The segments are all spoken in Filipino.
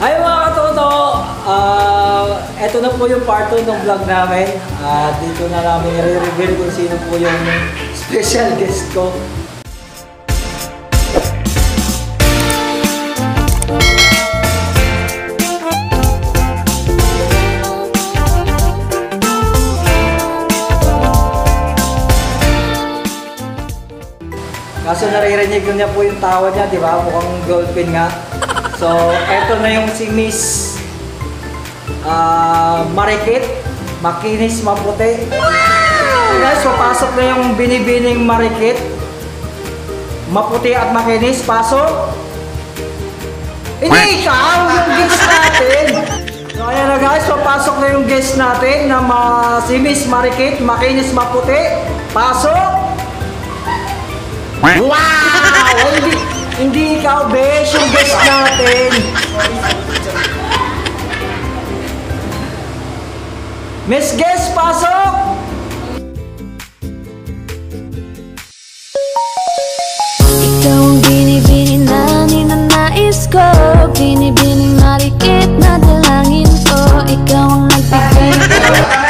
Hi mga katoto! Ito na po yung part 2 ng vlog namin. Dito na namin i-reveal kung sino po yung special guest ko. Kaso naririnig niya po yung tawa niya, di ba? Mukhang dolphin nga. So, eto na yung si Miss Marikit. Makinis, maputi. So guys, papasok na yung binibining Marikit. Maputi at makinis. Pasok. Hindi ikaw, yung guest natin. So, ayan na guys, papasok na yung guest natin na si Miss Marikit. Makinis, maputi. Pasok. Wow! Hindi ikaw, besh, yung guest natin. Miss Guest, pasok! Ikaw ang binibini na ninanais ko, binibining marikit na dalangin ko. Ikaw ang nagbigay ko.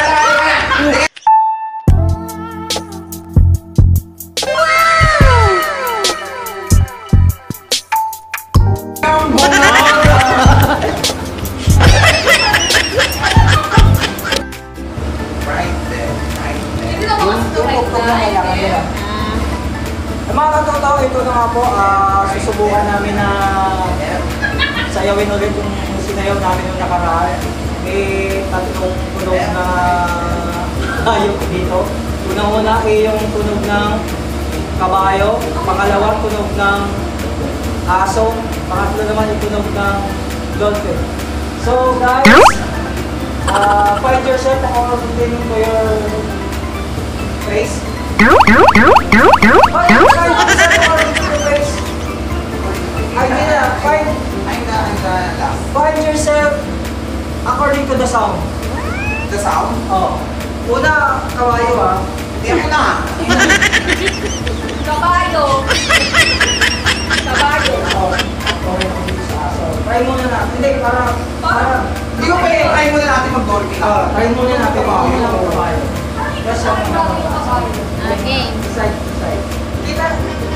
Mga katoto, ito na nga po, susubukan namin na sayawin ulit yung sinayaw namin yung nakaraan. May tatlong tunog na hayop dito. Unang-una ay yung tunog ng kabayo, pangalawa tunog ng aso, pangatlo naman yung tunog ng dolphin. So guys, find yourself according to your face. Find yourself according to the sound. The sound? Oh. Una, kabayo ah. Hindi ako na. Kabayo. Kabayo. Oh. So, try muna natin. Hindi, para... Hindi ko pwede, try muna natin mag-dolphin. Try muna natin mag kabayo. Yes, Okay. Side to side. Kita.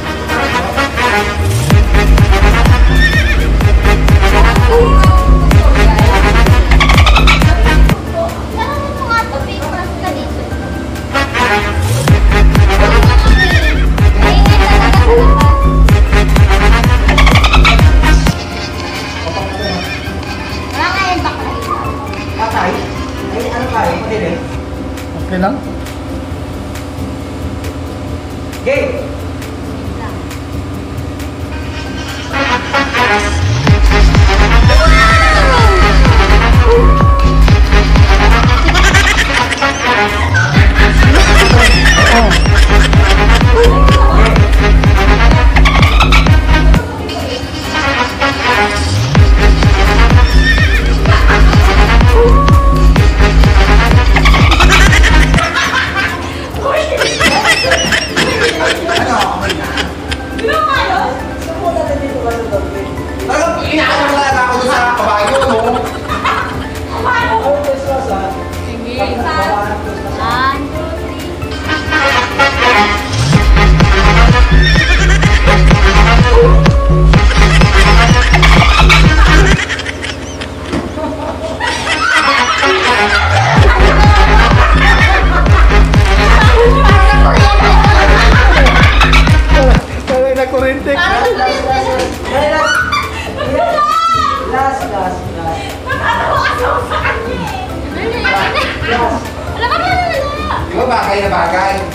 Patay? Ay, ano tayo? Pwede? Okay lang? Game! Di ba bagay na bagay?